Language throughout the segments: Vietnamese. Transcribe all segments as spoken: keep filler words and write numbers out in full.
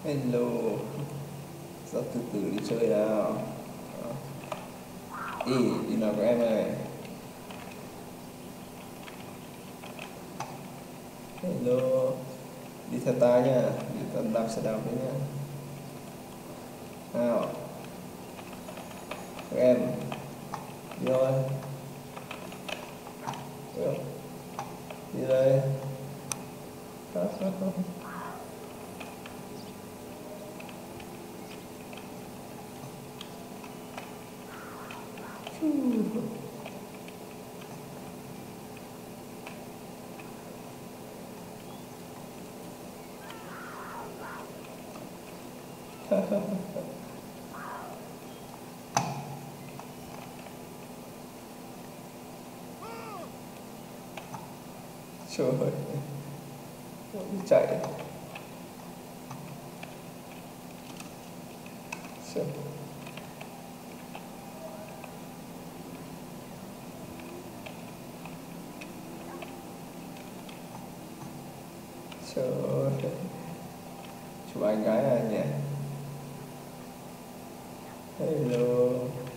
Hello, dắt từ từ đi chơi nào. Ý, đi nào các em này. Hello, đi theo ta nha, đi theo đạp xe đạp đấy nha. Nào, các em, đi thôi. Đi đây. Khác, khác, khác. Trời ơi, chạy. Trời. Trời ơi, chụp anh gái à nhỉ. Hello.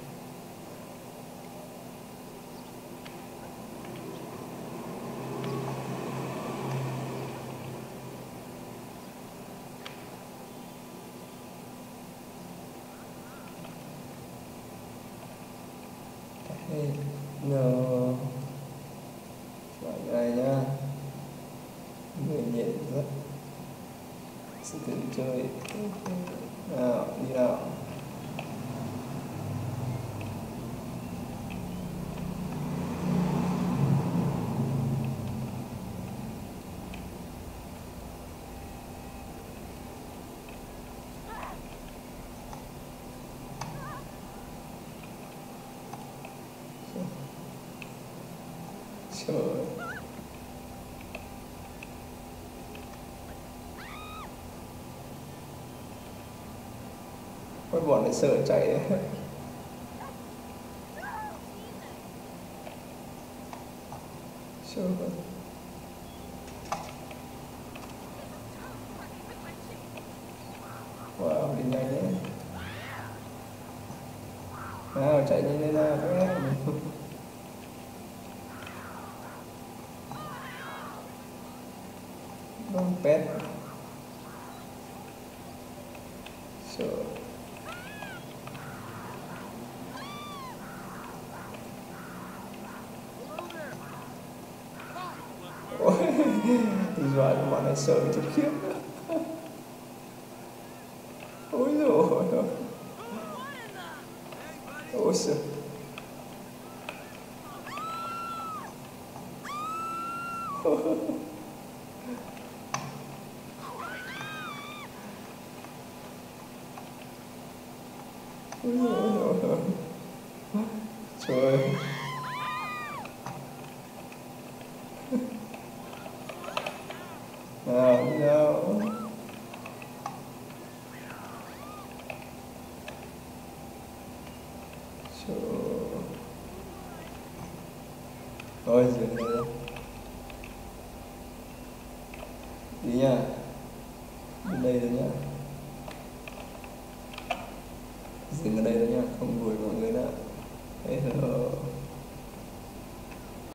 Hello. Chụp ảnh này nhá. Người nhện rất sẽ thử chơi. Nào, đi nào. Trời ơi. Ôi bọn này sợ chạy đấy. Trời ơi. Wow, đi nhanh đấy. Nào, chạy nhanh lên nào các em. Con pet. Sợ. Ôi, dọa cho bọn này sợ chết khiếp. Ôi dồi ôi. Ôi sợ. Trời ơi. Nào, đi nào. Trời ơi. Thôi, dừng đây. Đi nha. Đi đây rồi nhá.